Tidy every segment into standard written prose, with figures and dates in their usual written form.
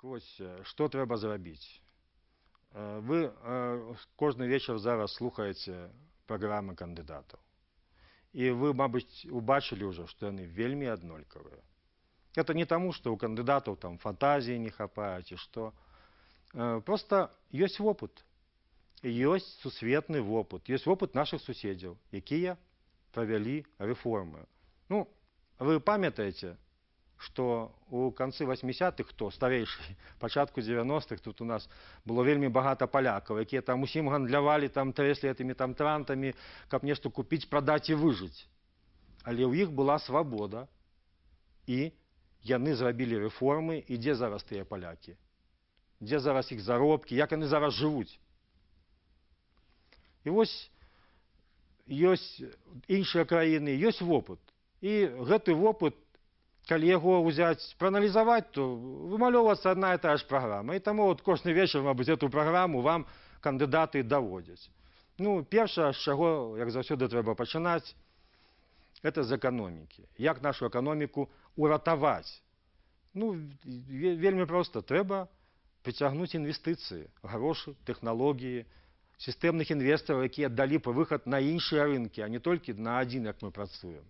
Так ось, що треба зробити? Ви кожен вечір зараз слухаєте програми кандидатів. І ви, мабуть, убачили вже, що вони вельми однолькові. Это не тому, что у кандидатов там фантазии не хапает, и что. Просто есть опыт. Есть сусветный опыт. Есть опыт наших суседей, якія провели реформы. Ну, вы памятаете, что у концы 80-х, хто старейший, початку 90-х, тут у нас было вельми багато поляков, якія там усім гандлявали, там трясли этими там трантами, каб нешта купить, продать и выжить. Але у іх была свобода, і яны зрабілі рэформы, і дзе зараз тыя палякі? Дзе зараз іх заробкі? Як яны зараз жывуць? І вось ёсць іншыя краіны, ёсць вопыт. І гэты вопыт, калі яго ўзяць, прааналізаваць, то вымалёўваецца адна і тая ж праграма. І таму вот кожны вечар, мабыць, эту праграму вам кандыдаты даводзяць. Ну, першае, з чаго, як заўсёды, трэба пачынаць, это з эканомікі. Як нашу эканоміку уратаваць? Ну, вельмі проста. Трэба прыцягнуць інвестыцыі, грошы, тэхналогіі, сістэмных інвестараў, якія далі б выхад на іншыя рынкі, а не толькі на адзін, як мы працуем.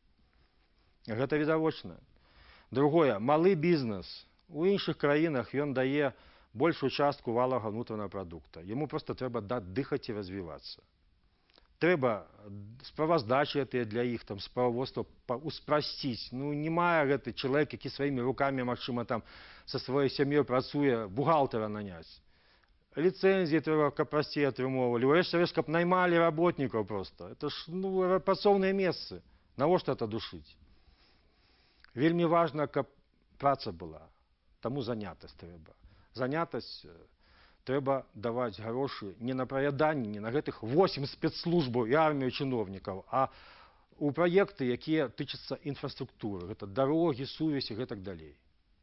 Гэта відавочна. Другое, малы бізнес. У іншых краінах ён дае большую частку валовага внутреннего прадукта. Яму проста трэба дыхаць і развівацца. Трэба справаздачы гэтыя для іх, там, справаводства успрасціць. Ну, не мае гэты чалавек, які сваімі рукамі, магчыма, там, са сваёй сям'ёй працуе, бухгалтара наняць. Ліцэнзіі трэба, каб прасцей атрымоўвалі. Урэшце рэшт, каб наймалі работнікаў проста. Это ж, ну, працоўныя месцы. Навошта это душыць? Вельмі важна, каб праца была. Таму занятасць трэба. Занятасць трэба даваць грошы не на праяданне, не на гэтых 8 спецслужбаў і армію чыноўнікаў, а ў праекты, якія тычацца інфраструктуры. Гэта дарогі, сувязі, гэтак далей.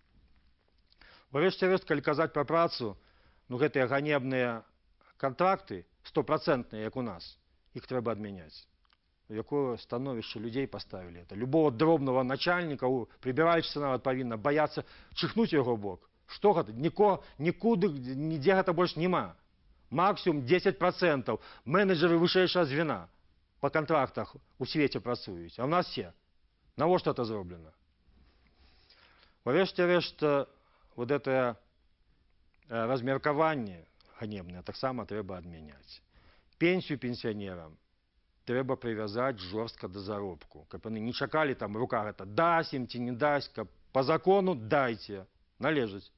Урэшце рэшт, калі казаць пра працу, ну, гэтыя ганебныя кантракты, 100%, як у нас, іх трэба адмяняць. Якое становішча людзей паставілі. Это любого дробного начальніка, прыбіраючыся нават павінна баяцца чыхнуць яго бок. Што гэта? Нікуды, нідзе гэта больш няма. Максимум 10% менеджеры вышэйшага звена па кантрактах у свеце працуюць. А ў нас все. Навошта это зроблена? Урэшце рэшт, вот это размеркаванне ганебнае таксама трэба адмяняць. Пенсію пенсіянерам трэба прывязаць жорстка да заробку. Каб яны не чакалі, там, рука гэта дасць ім ці не дасць, каб па закону дайце, належыць.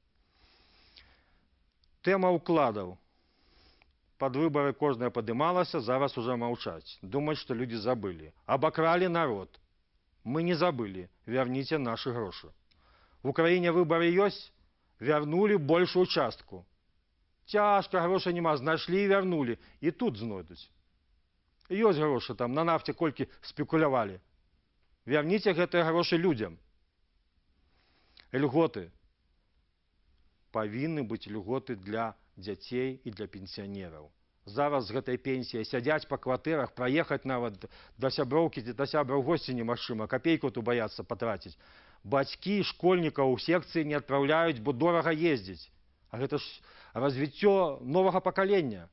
Тэма ўкладаў. Пад выбары кожная падымалася, зараз уже маўчаць. Думаць, што людзі забылі. Абакралі народ. Мы не забылі. Вярніце нашы грошы. В Украіне выбары ёсць, вярнулі большую частку. Цяжка, грошай няма, знайшлі і вярнулі. І тут знойдуць. Ёсць грошы там, на нафце колькі спекулявалі. Вярніце гэтыя грошы людзям. Льготы. Павінны быць льготы для дзяцей і для пенсіянераў. Зараз з гэтай пенсіяй сядзяць па кватэрах, праехаць нават да сяброўкі ці да сябра ў госці немагчыма, капейку тут баяцца патраціць. Бацькі школьнікаў у секцыі не адпраўляюць, бо дорага ездзіць. А гэта ж развіццё новага пакалення.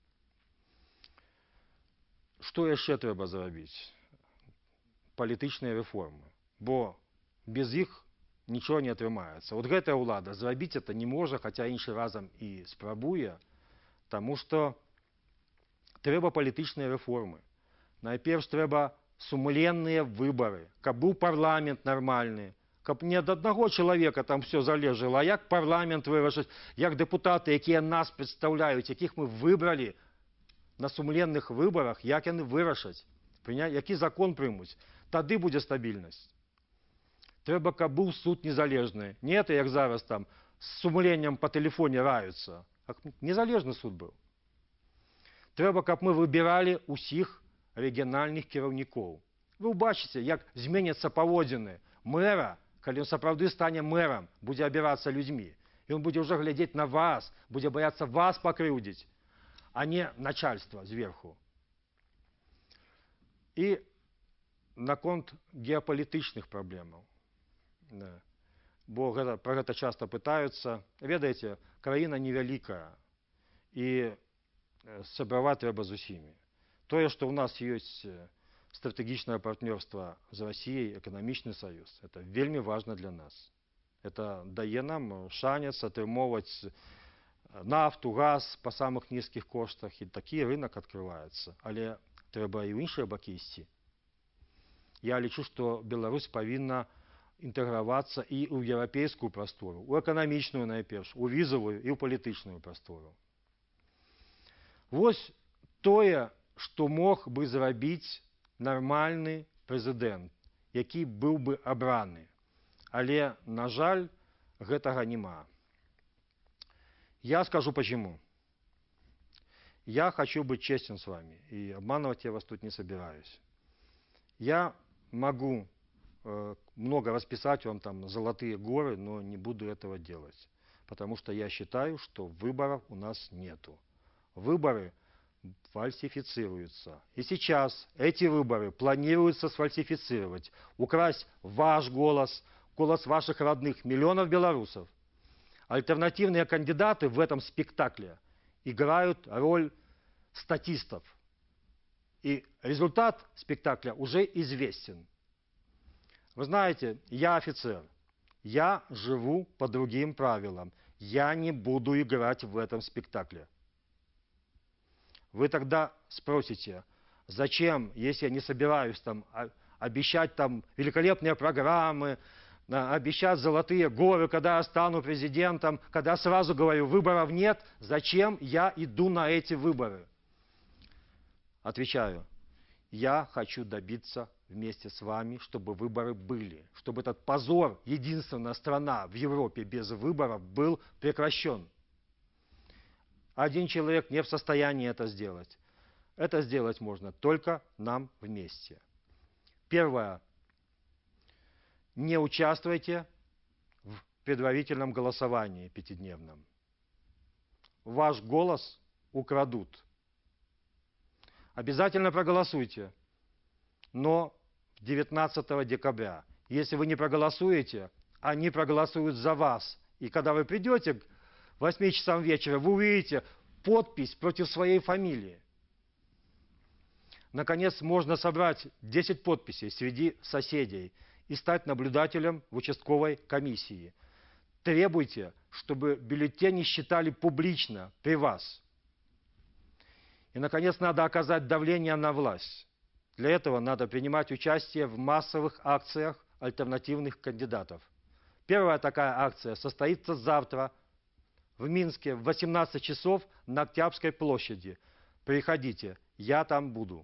Што яшчэ трэба зрабіць? Палітычныя рэформы. Бо без іх нічого не атрымаецца. Вот гэтая ўлада зрабіць это не можа, хаця іншы разам і спрабуе, таму што трэба палітычныя рэформы. Найперш трэба сумленныя выбары, каб быў парламент нармальны, каб не ад аднаго чалавека там все залежала, а як парламент вырашыць, як дэпутаты, якія нас прадстаўляюць, якіх мы выбралі на сумленных выбарах, як яны вырашаць, які закон прымуць, тады будзе стабільнасць. Трэба, каб быў суд незалежны. Не это, як зараз там, з сумленнем па тэлефоне раюцца. Незалежны суд быў. Трэба, каб мы выбіралі ўсіх рэгіянальных кіраўнікоў. Вы ўбачыце, як зменяцца паводзіны мэра, калі ён сапраўды стане мэрам, будзе абірацца людзьмі. Ён будзе ўжо глядзець на вас, будзе баяцца вас пакрыўдзіць, а не начальства зверху. І наконт геапалітычных праблемаў. бо про гэта часта пытаюцца. Ведаеце, краіна невялікая, і сябраваць трэба з усімі. Тое, што ў нас ёсць стратэгічнае партнёрства з Расіяй, эканамічны саюз, это вельмі важна для нас. Это дае нам шанец атрымоўваць нафту, газ па самых нізкіх коштах, і такі рынок адкрываецца. Але трэба і ў іншыя бакі ісці. Я лічу, што Беларусь павінна інтэгравацца і ў еўрапейскую прастору, у эканамічную найперш, у візавую і ў палітычную прастору. Вось тое, што мог бы зрабіць нармальны прэзідэнт, які быў бы абраны. Але, на жаль, гэтага няма. Я скажу почему. Я хочу быть честен с вами, и обманывать я вас тут не собираюсь. Я могу много расписать вам там золотые горы, но не буду этого делать, потому что я считаю, что выборов у нас нету. Выборы фальсифицируются. И сейчас эти выборы планируется сфальсифицировать, украсть ваш голос, голос ваших родных, миллионов белорусов. Альтернативные кандидаты в этом спектакле играют роль статистов. И результат спектакля уже известен. Вы знаете, я офицер. Я живу по другим правилам. Я не буду играть в этом спектакле. Вы тогда спросите, зачем, если я не собираюсь там обещать там великолепные программы, обещать золотые горы, когда я стану президентом, когда сразу говорю, выборов нет, зачем я иду на эти выборы? Отвечаю, я хочу добиться вместе с вами, чтобы выборы были, чтобы этот позор, единственная страна в Европе без выборов, был прекращен. Один человек не в состоянии это сделать. Это сделать можно только нам вместе. Первое. Не участвуйте в предварительном голосовании пятидневном. Ваш голос украдут. Обязательно проголосуйте, но 19 декабря. Если вы не проголосуете, они проголосуют за вас. И когда вы придете к 8 часам вечера, вы увидите подпись против своей фамилии. Наконец, можно собрать 10 подписей среди соседей и стать наблюдателем в участковой комиссии. Требуйте, чтобы бюллетени считали публично при вас. И, наконец, надо оказать давление на власть. Для этого надо принимать участие в массовых акциях альтернативных кандидатов. Первая такая акция состоится завтра в Минске в 18 часов на Октябрьской площади. Приходите, я там буду.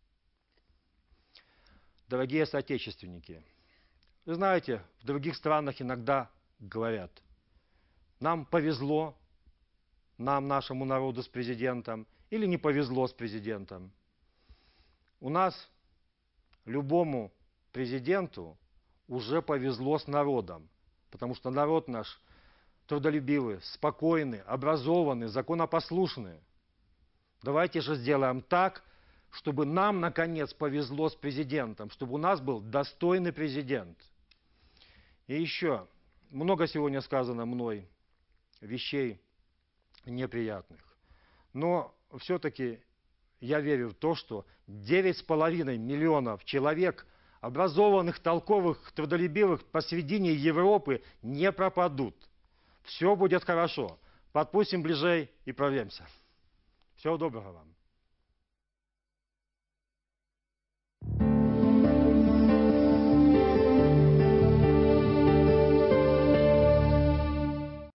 Дорогие соотечественники, вы знаете, в других странах иногда говорят, нам повезло, нам, нашему народу с президентом, или не повезло с президентом. У нас любому президенту уже повезло с народом, потому что народ наш трудолюбивый, спокойный, образованный, законопослушный. Давайте же сделаем так, чтобы нам, наконец, повезло с президентом, чтобы у нас был достойный президент. И еще, много сегодня сказано мной вещей неприятных. Но все-таки я верю в то, что 9,5 миллионов человек, образованных, толковых, трудолюбивых посредине Европы, не пропадут. Все будет хорошо. Подпустим ближей и прорвемся. Всего доброго вам.